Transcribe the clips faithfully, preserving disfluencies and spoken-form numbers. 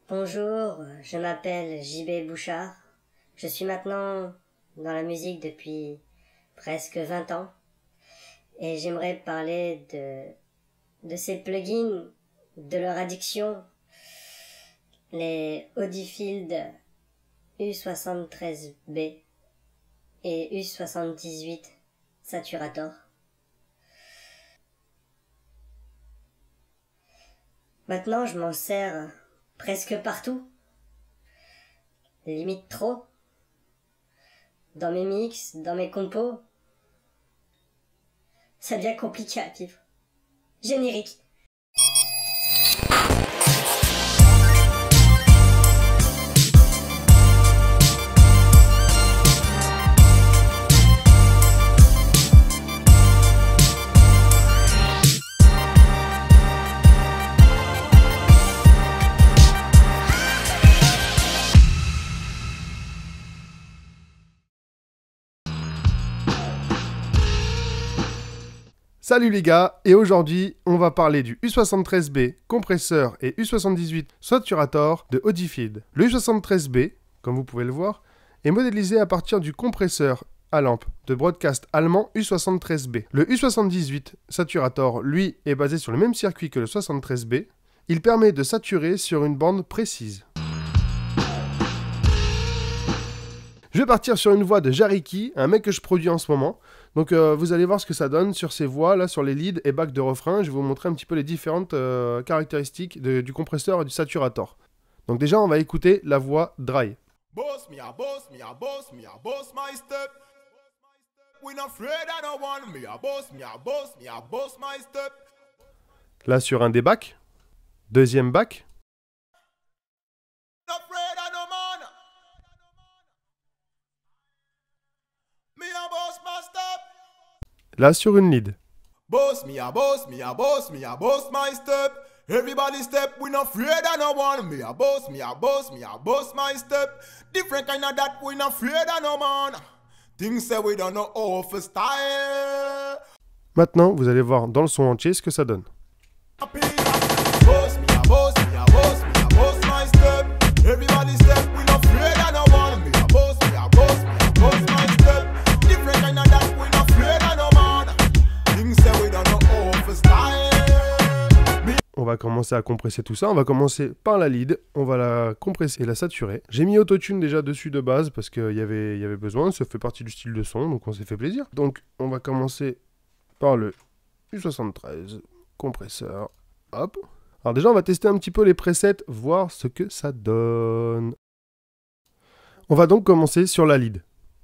Bonjour, je m'appelle J B Bouchard. Je suis maintenant dans la musique depuis presque vingt ans. Et j'aimerais parler de, de ces plugins, de leur addiction, les Audifield U soixante-treize B et U soixante-dix-huit Saturator. Maintenant, je m'en sers presque partout. Limite trop. Dans mes mix, dans mes compos. Ça devient compliqué à vivre. Générique. Salut les gars, et aujourd'hui on va parler du U soixante-treize B compresseur et U soixante-dix-huit Saturator de Audifield. Le U soixante-treize B, comme vous pouvez le voir, est modélisé à partir du compresseur à lampe de broadcast allemand U soixante-treize B. Le U soixante-dix-huit Saturator, lui, est basé sur le même circuit que le soixante-treize B. Il permet de saturer sur une bande précise. Je vais partir sur une voix de Jariki, un mec que je produis en ce moment. Donc euh, vous allez voir ce que ça donne sur ces voix, là, sur les leads et bacs de refrain. Je vais vous montrer un petit peu les différentes euh, caractéristiques de, du compresseur et du saturator. Donc déjà, on va écouter la voix dry. Boss me a boss, me a boss, me a boss my step. We not afraid I don't want me a boss, me a boss, me a boss my step. Là, sur un des bacs. Deuxième bac. Not afraid I don't man. Me a boss my step. Là, sur une lead. Boss me a boss, me a boss, me a boss my step. Everybody step, we not afraid I don't want me a boss, me a boss, me a boss my step. Different kind of that, we not afraid I no man. Things say we don't know how to style. Maintenant, vous allez voir dans le son entier ce que ça donne. Boss me a boss, me a boss, me a boss my step. Everybody step, we not afraid I no want me a boss, me a boss, me a boss my step. Different kind of that, we not afraid I no man. Things say we don't know how to style. On va commencer à compresser tout ça. On va commencer par la lead. On va la compresser et la saturer. J'ai mis autotune déjà dessus de base parce qu'il y avait, y avait besoin. Ça fait partie du style de son, donc on s'est fait plaisir. Donc on va commencer par le U soixante-treize compresseur. Hop. Alors déjà, on va tester un petit peu les presets, voir ce que ça donne. On va donc commencer sur la lead.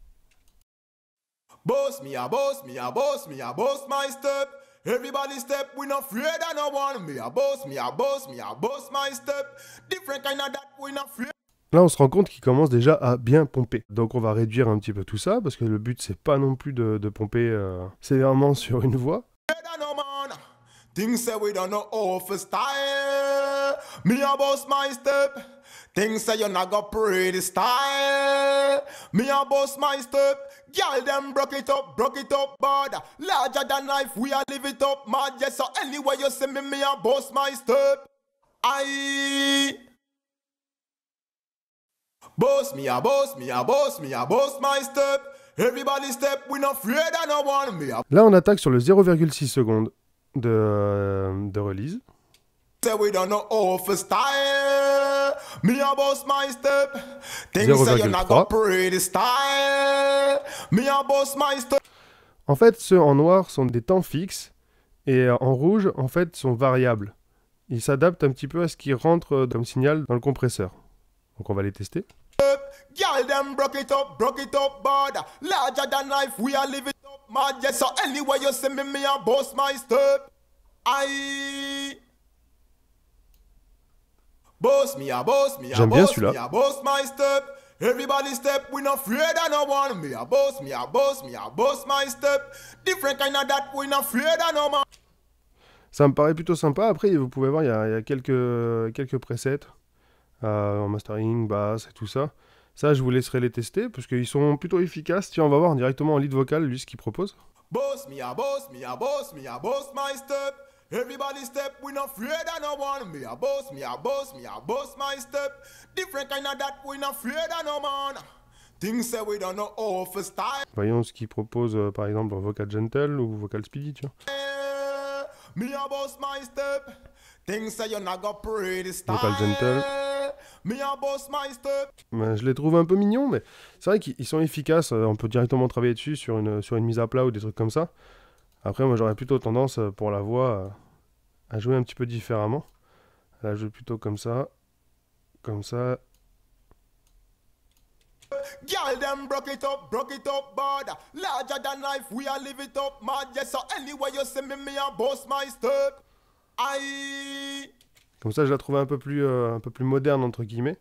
Boss me a boss, me a boss, me a boss my step. Everybody step, we not afraid I no want me a boss, me a boss, me a boss my step. Different kind of that, we not afraid. Là, on se rend compte qu'il commence déjà à bien pomper. Donc on va réduire un petit peu tout ça, parce que le but, c'est pas non plus de, de pomper euh, sévèrement sur une voix. I no man. Things say we don't know how to style. Me a boss my step. Things say you not got pretty style. Me a boss my step. Girl them broke it up, broke it up bad. Larger than life, we a live it up mad. Yes, so anyway you see me, me a boss my step. I boss me a boss, me a boss, me a boss my step. Everybody step, we not afraid I no want me a. Là, on attaque sur le zéro virgule six secondes de, euh, de release. Say we don't know how to style. Me a boss my step. Things say you not got pretty style. Me a boss my step. En fait, ceux en noir sont des temps fixes et en rouge, en fait, sont variables. Ils s'adaptent un petit peu à ce qui rentre comme signal dans le compresseur. Donc on va les tester. Girl them broke it up, broke it up bad. Larger than life, we are living up mad. Yes, so anyway you see me, me a boss my step. I boss me a boss, me a boss, me a boss my step. Everybody step, we not afraid I no want me a boss, me a boss, me a boss my step. Different kind of that, we not afraid I no man. Ça me paraît plutôt sympa. Après, vous pouvez voir, il y a, il y a quelques, quelques presets euh, en mastering, basse et tout ça. Ça, je vous laisserai les tester parce qu'ils sont plutôt efficaces. Tiens, on va voir directement en lead vocal, lui, ce qu'il propose. Boss me a boss, me a boss, me a boss my step. Everybody step, we not afraid of no one. Me a boss, me a boss, me a boss my step. Different kind of that, we not afraid of no man. Things say we don't know how to style. Voyons ce qu'il propose, euh, par exemple, en vocal gentle ou vocal speedy, tu vois. Me a boss my step. Things say you not got pretty style. Vocal gentle. Me a boss my step. Ben, je les trouve un peu mignons, mais c'est vrai qu'ils sont efficaces. euh, On peut directement travailler dessus sur une, sur une mise à plat ou des trucs comme ça. Après, moi, j'aurais plutôt tendance, euh, pour la voix, euh, à jouer un petit peu différemment. Là, je joue plutôt comme ça. Comme ça. Girl, them broke it up, broke it up, bad. Larger than life, we are live it up, mad. Yes, so anyway you see me, me a boss my step. I. Comme ça, je la trouve un peu plus, euh, un peu plus moderne, entre guillemets.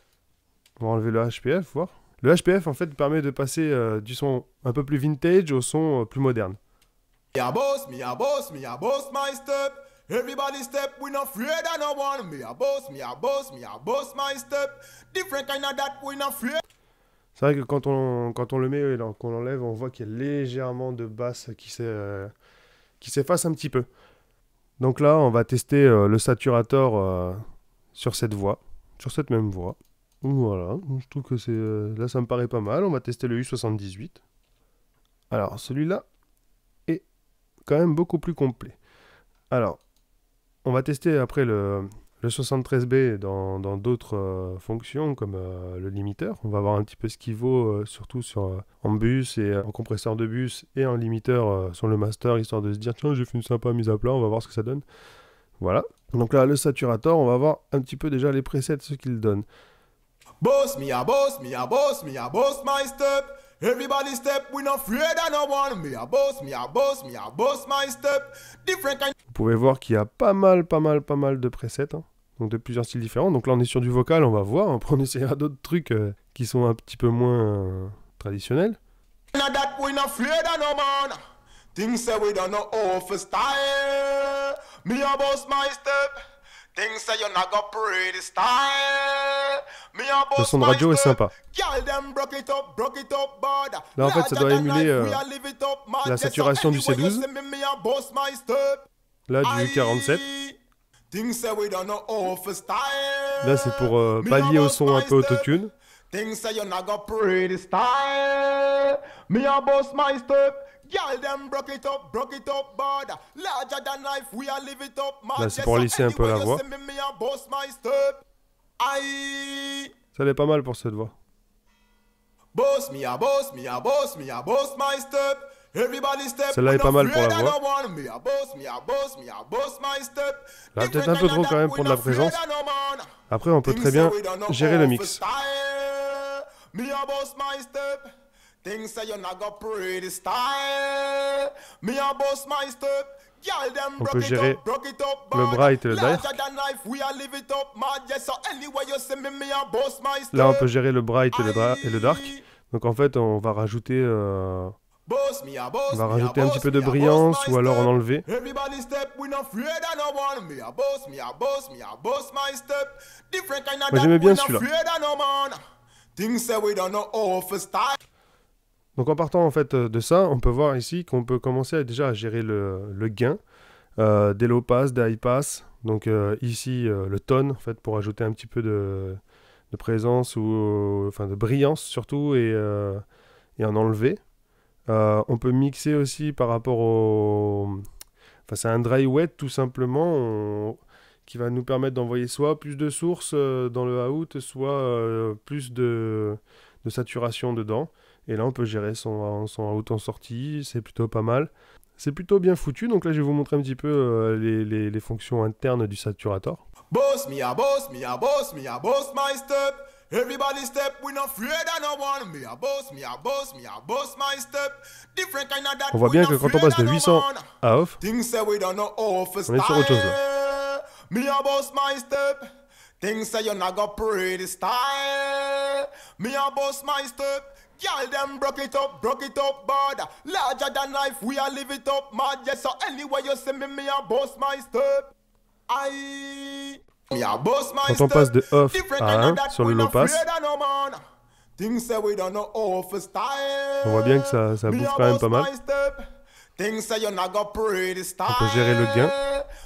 On va enlever le H P F, voir. Le H P F, en fait, permet de passer euh, du son un peu plus vintage au son euh, plus moderne. Me a boss, me a boss, me a boss my step. Everybody step, we not afraid of no one. Me a boss, me a boss, me a boss my step. Different kind of that, we not afraid. C'est vrai que quand on, quand on le met et qu'on l'enlève, on voit qu'il y a légèrement de basse qui s'est, euh, qui s'efface un petit peu. Donc là, on va tester euh, le saturator euh, sur cette voix, sur cette même voix. Voilà, je trouve que c'est euh, là ça me paraît pas mal. On va tester le U soixante-dix-huit. Alors celui-là est quand même beaucoup plus complet. Alors, on va tester après le, le soixante-treize B dans dans d'autres euh, fonctions comme euh, le limiteur. On va voir un petit peu ce qu'il vaut, euh, surtout sur, euh, en bus et euh, en compresseur de bus et en limiteur euh, sur le master, histoire de se dire tiens j'ai fait une sympa mise à plat, on va voir ce que ça donne. Voilà. Donc là, le saturator, on va voir un petit peu déjà les presets, ce qu'il donne. Boss, me a boss, me a boss, me a boss my step. Everybody step, we not afraid of no one. Me a boss, me a boss, me a boss my step. Different kind. Vous pouvez voir qu'il y a pas mal, pas mal, pas mal de presets, hein. Donc de plusieurs styles différents. Donc là, on est sur du vocal, on va voir. Après, on essaiera d'autres trucs euh, qui sont un petit peu moins euh, traditionnels. Now that we not afraid of no man. Things say we don't know how to style. Me a boss my step. Things say you not got pretty style. Me a boss Le son de radio my est step. sympa. Girl, them broke it up, broke it up, bad. Là, en fait, ça doit Larger than émuler, life, euh, we are live it up, mad. la Yes, so saturation du anyway C you douze. see me, me a boss my step. Là, du quarante-sept. Things say we don't know how to style. Là, c'est pour euh, Me pallier a au boss son un my peu step. autotune. Things say you not got pretty style. Me a boss my step. Girl, them broke it up, broke it up, bad. Larger than life, we are live it up, mad. Là, c'est Yes, pour so lisser un peu la anyway, voix. you see me, me a boss my step. I Ça l'est pas mal pour cette voix. boss, me a boss, me a boss, me a boss my step. Everybody step. Celle-là est pas mal pour la voix. voix. Me a boss, me a boss, me a boss my step. Là, peut-être un peu trop quand même pour de la présence. Après, on peut très bien gérer le mix. Me a boss my step. Things say you not got pretty style. Me a boss my step. Girl, them On broke peut it gérer up, broke it up, le bad. bright et le dark. Larger than life, we are live it up, mad. Yes, so anyway you see me, me a boss my step. Là, on peut gérer le bright et le, dra- et le dark. Donc en fait, on va rajouter, euh, Boss, me a boss, on va me a rajouter un boss, petit peu de me a boss brillance my ou alors en step. enlever. Everybody step, we not afraid of no one. Me a boss, me a boss, me a boss my step. Different kind of Moi, that, j'aimais bien we not celui-là. afraid of no man. Things say we don't know how to style. Donc en partant en fait de ça, on peut voir ici qu'on peut commencer à, déjà à gérer le, le gain, euh, des low pass, des high pass. Donc euh, ici euh, le tone en fait pour ajouter un petit peu de, de présence ou euh, enfin de brillance surtout et, euh, et en enlever. Euh, on peut mixer aussi par rapport au, enfin c'est un dry wet tout simplement on... qui va nous permettre d'envoyer soit plus de sources euh, dans le out, soit euh, plus de, de saturation dedans. Et là, on peut gérer son, son out en sortie, c'est plutôt pas mal. C'est plutôt bien foutu, donc là, je vais vous montrer un petit peu euh, les, les, les fonctions internes du saturator. Boss, me a boss, me a boss, me a boss my step. Everybody step, we not afraid of no one. Me a boss, me a boss, me a boss my step. Different kind of that. On voit bien que quand on passe de huit cents à off, Things say we don't know how to on est sur autre chose là. style. Me a boss my step. Things say you not got pretty style. Me a boss my step. Girl, them broke it up, broke it up, bad. Larger than life, we are live it up, mad. Yes, so anyway you see me, me a boss my step. I me a boss my Quand on step. passe de off Different à kind un of that, sur le we low not pass, afraid of no man. Things say we don't know how to style. on voit bien que ça, ça Me bouffe a quand même boss pas mal. my step. Things say you not got pretty style. On peut gérer le gain.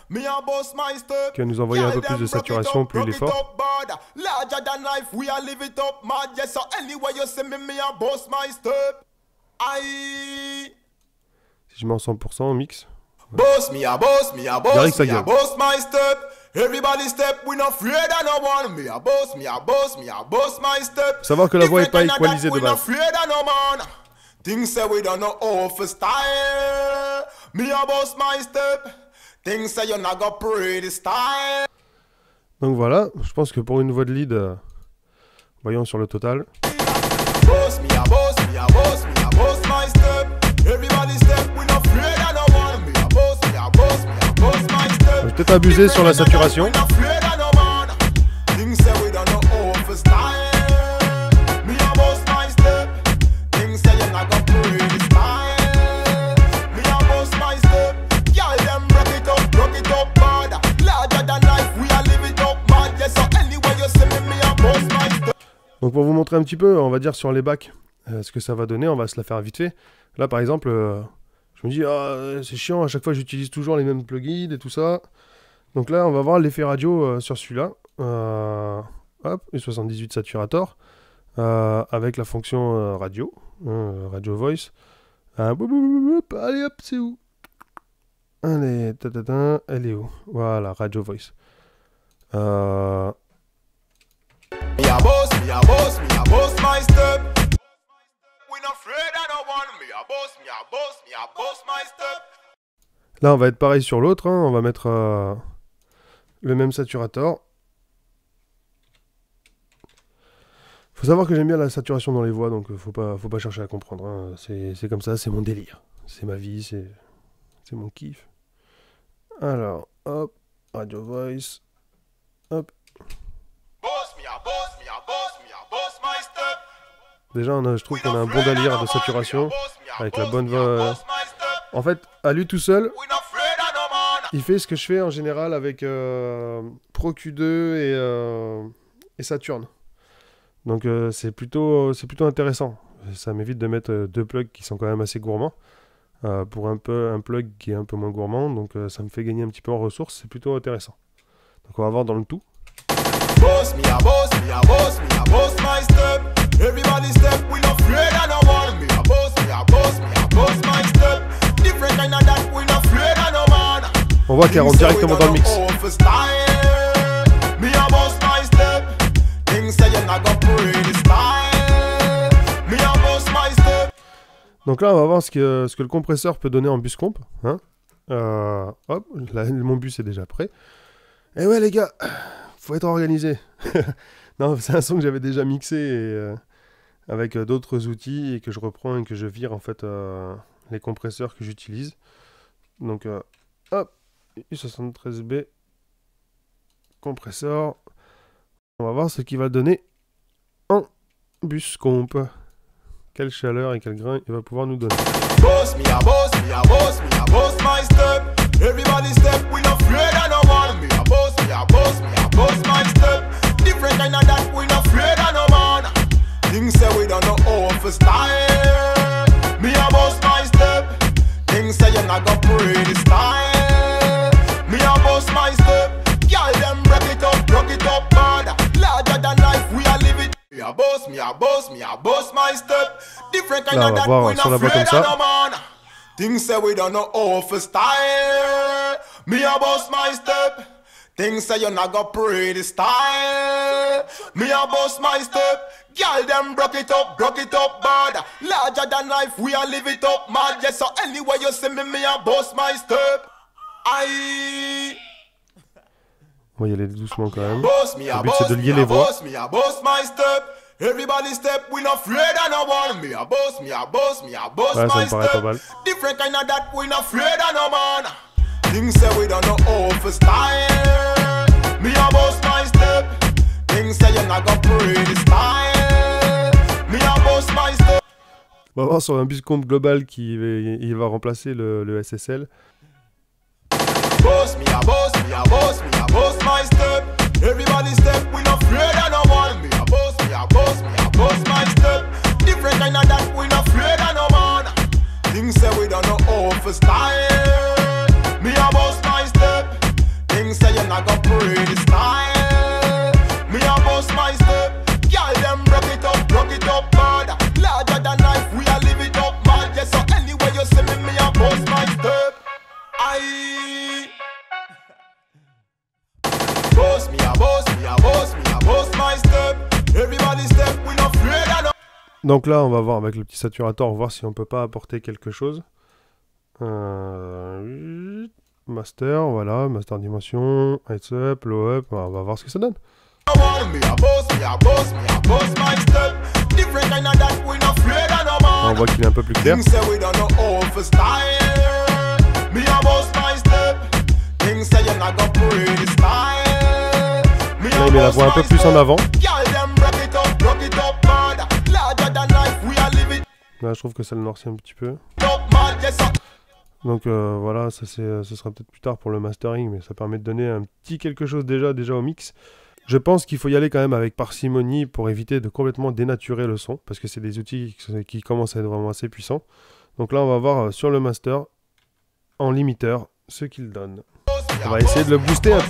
Me a boss my step. Qui va nous envoyer un peu plus de saturation, plus il est fort. Larger than life, we a live it up, mad. Yes, so anyway you see me, me a boss my step. I. Si je mets en cent pour cent en mix. Boss me a boss, me a boss, Direct, me a boss my step. Everybody step, we not afraid of no one. Me a boss, me a boss, me a boss my step. Faut savoir que la voix est pas équalisée de base. Things say we don't know how to style. Me a boss my step. Things say you not got pretty style. Donc voilà, je pense que pour une voix de lead, euh, voyons sur le total. Boss me a boss, me a boss, me a boss my step. Everybody step, we not afraid of no one. Me a boss, me a boss, me a boss my step. Je vais peut-être abuser sur la saturation. Things say we don't know how to style. Me a boss my step. Things say you not got pretty style. Me a boss my step. Y'all them rock it up, rock it up bad. Larger than life, we a live it up mad. Yes, so anyway you see me, me a boss my step. Donc pour vous montrer un petit peu, on va dire sur les bacs, euh, ce que ça va donner, on va se la faire vite fait. Là par exemple, euh, je me dis, ah, c'est chiant, à chaque fois j'utilise toujours les mêmes plugins et tout ça. Donc là on va voir l'effet radio euh, sur celui-là. Euh, hop, U soixante-dix-huit Saturator. Euh, avec la fonction euh, radio, euh, radio voice. Euh, boum, boum, boum, boum, allez hop, c'est où? Allez, ta, ta, ta, elle est où? Voilà, radio voice. Euh... Me a boss, me a boss, me a boss my step. We not afraid of no one. Me a boss, me a boss, me a boss my step. Là, on va être pareil sur l'autre. Hein. On va mettre euh, le même saturator. Faut savoir que j'aime bien la saturation dans les voix, donc faut pas, faut pas chercher à comprendre. Hein. C'est comme ça, c'est mon délire. C'est ma vie, c'est mon kiff. Alors, hop, radio voice. Hop. Boss, me a boss, me a boss, me a boss my step. Déjà, on a, je trouve qu'on a un bon délire de saturation avec la bonne voix. En fait, à lui tout seul, il fait ce que je fais en général avec euh, Pro Q deux et, euh, et Saturn. Donc euh, c'est plutôt, c'est plutôt intéressant. Ça m'évite de mettre euh, deux plugs qui sont quand même assez gourmands euh, pour un, peu, un plug qui est un peu moins gourmand. Donc euh, ça me fait gagner un petit peu en ressources. C'est plutôt intéressant. Donc on va voir dans le tout. Boss me a boss, me a boss, me a boss my step. Everybody step, we not afraid of no one. Me a boss, me a boss, me a boss my step. Different kind of that, we not afraid of no man. On voit qu'elle rentre directement dans le mix. Me a boss my step. Things say you not got pretty style. Me a boss my step. Donc là, on va voir ce que, ce que le compresseur peut donner en bus comp. Hein euh, hop, là, mon bus est déjà prêt. Et ouais les gars, faut être organisé. Non, c'est un son que j'avais déjà mixé et, euh, avec euh, d'autres outils et que je reprends et que je vire en fait euh, les compresseurs que j'utilise. Donc euh, hop, U soixante-treize B compresseur. On va voir ce qu'il va donner en bus comp. Quelle chaleur et quel grain il va pouvoir nous donner. Boss me a boss, me a boss, me a boss my step. Everybody step, we not afraid of no one. Me a boss, me a boss, me a boss my step. Different kind of that, we not afraid of no man. Things say we don't know how to style. Me a boss my step. Things say you not got pretty style. Me a boss my step. Y'all them rock it up, rock it up bad. Larger than life, we a live it. Me a boss, me a boss, me a boss my step. Different kind of that, we not afraid of no man. Things say we don't know how to style. Me a boss my step. Things say you not got pretty style. Me a boss my step. Girl them broke it up, broke it up bad. Larger than life, we a live it up mad. Yes, so anyway you see me, me a boss my step. I. On va y aller doucement quand même. Boss me a Le but c'est boss, de lier me les a voix. boss, me a boss my step. Everybody step, we not afraid of no one. Me a boss, me a boss, me a boss Ouais, ça my me paraît pas step. mal. Different kind of that, we not afraid of no man. Things say we don't know how to style. Me a boss my step. Things say you not got pretty style. Me a boss my step. On va voir sur un bus comp global qui va, il va remplacer le, le S S L. Boss me a boss, me a boss, me a boss my step. Everybody step, we not afraid of no one. Me a boss, me a boss, me a boss my step. Different kind of that, we not afraid of no man. Things say we don't know how to style. Me a boss my step. bust my step. Girl, them rock it up, rock it up hard. Larger than life, we a live it up mad. Yes, so anyway you see me, me a bust my step. I boss me a boss, me a boss, me a boss my step. Everybody step, we no afraid of no. Donc là, on va voir avec le petit saturateur, voir si on peut pas apporter quelque chose. Euh... Master, voilà, master dimension, heads up, low up, on va voir ce que ça donne. On voit qu'il est un peu plus clair. Là, il met la voix un peu plus en avant. Là, je trouve que ça le noircit un petit peu. Donc euh, voilà, ça c'est, ce sera peut-être plus tard pour le mastering, mais ça permet de donner un petit quelque chose déjà, déjà au mix. Je pense qu'il faut y aller quand même avec parcimonie pour éviter de complètement dénaturer le son, parce que c'est des outils qui, qui commencent à être vraiment assez puissants. Donc là, on va voir sur le master, en limiteur, ce qu'il donne. On va essayer de le booster un peu.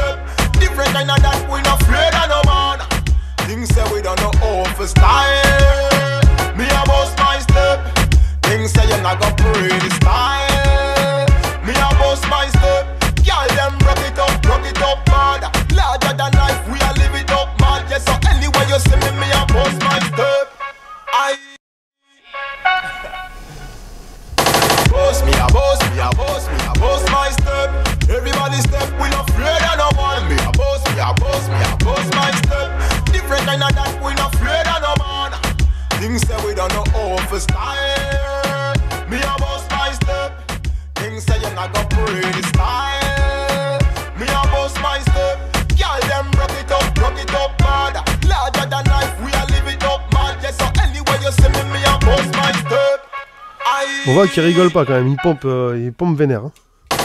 On voit qu'il rigole pas quand même, il pompe, euh, il pompe vénère. Hein.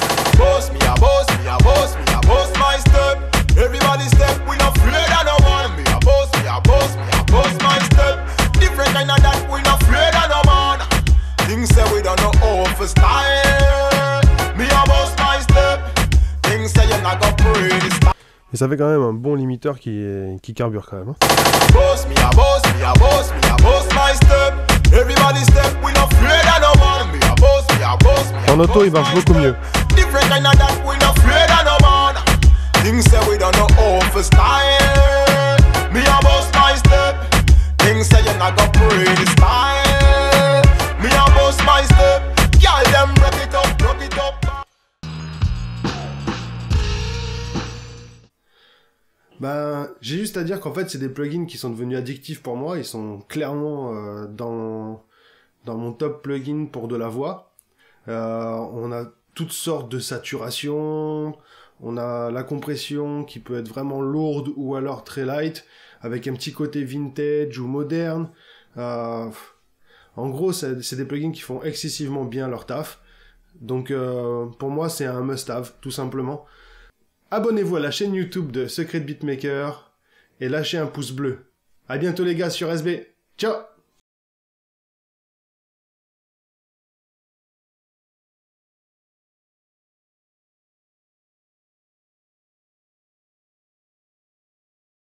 Et ça fait quand même un bon limiteur qui, est, qui carbure quand même. Hein. En auto, il marche beaucoup mieux. Ben, j'ai juste à dire qu'en fait, c'est des plugins qui sont devenus addictifs pour moi. Ils sont clairement euh, dans, dans mon top plugin pour de la voix. Euh, on a toutes sortes de saturation. On a la compression qui peut être vraiment lourde ou alors très light, avec un petit côté vintage ou moderne. Euh, en gros, c'est, c'est des plugins qui font excessivement bien leur taf. Donc, euh, pour moi, c'est un must-have, tout simplement. Abonnez-vous à la chaîne YouTube de Secret Beatmaker et lâchez un pouce bleu. À bientôt les gars sur S B. Ciao!